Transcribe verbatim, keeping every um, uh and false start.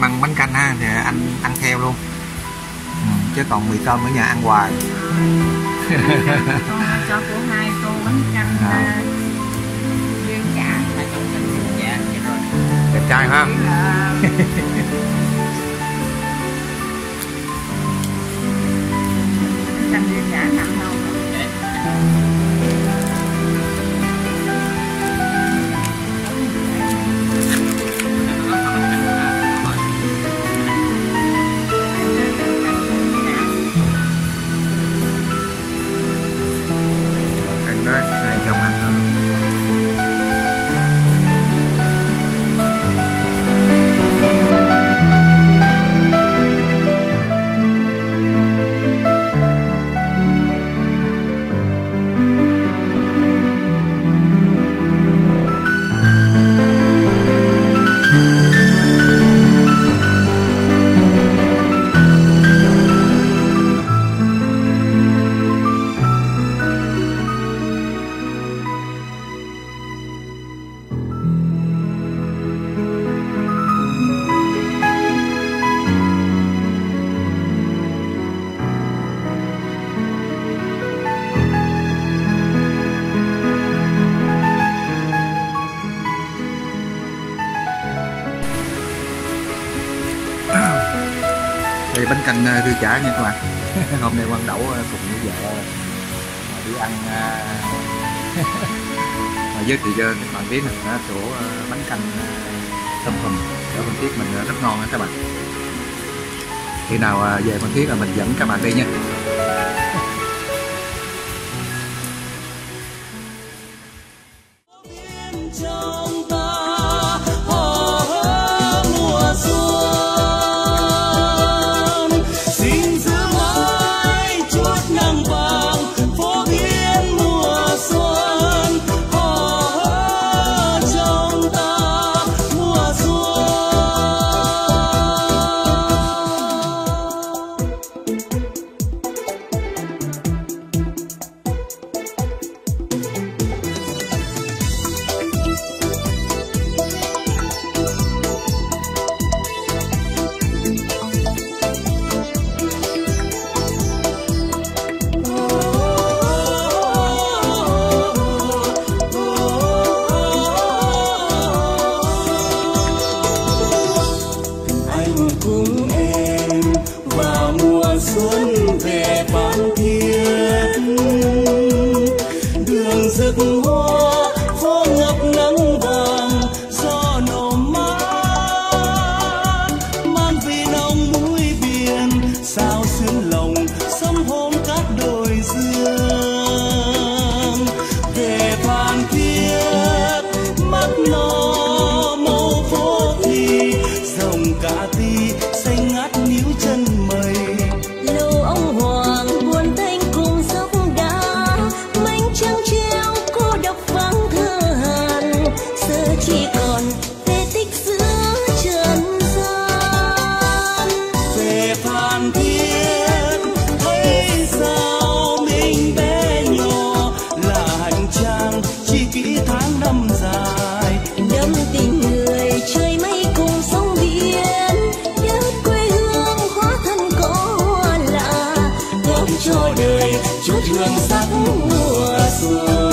bằng bánh canh ha thì anh ăn theo luôn. Ừ, chứ còn mì tôm ở nhà ăn hoài. Con cho cô hai tô bánh canh à. Dương chả là trong canh dương chả vậy rồi. Đẹp trai ha. Canh dương chả nằm đâu. Đây bánh canh rươi chả nha các bạn. Hôm nay Quang Đẩu cùng với vợ đi ăn giới thiệu cho các bạn biết là chỗ bánh canh tôm hùm ở Phan Thiết mình rất ngon đó các bạn. Khi nào về Phan Thiết là mình dẫn các bạn đi nha. Cho đời chút hương sắc mùa xuân.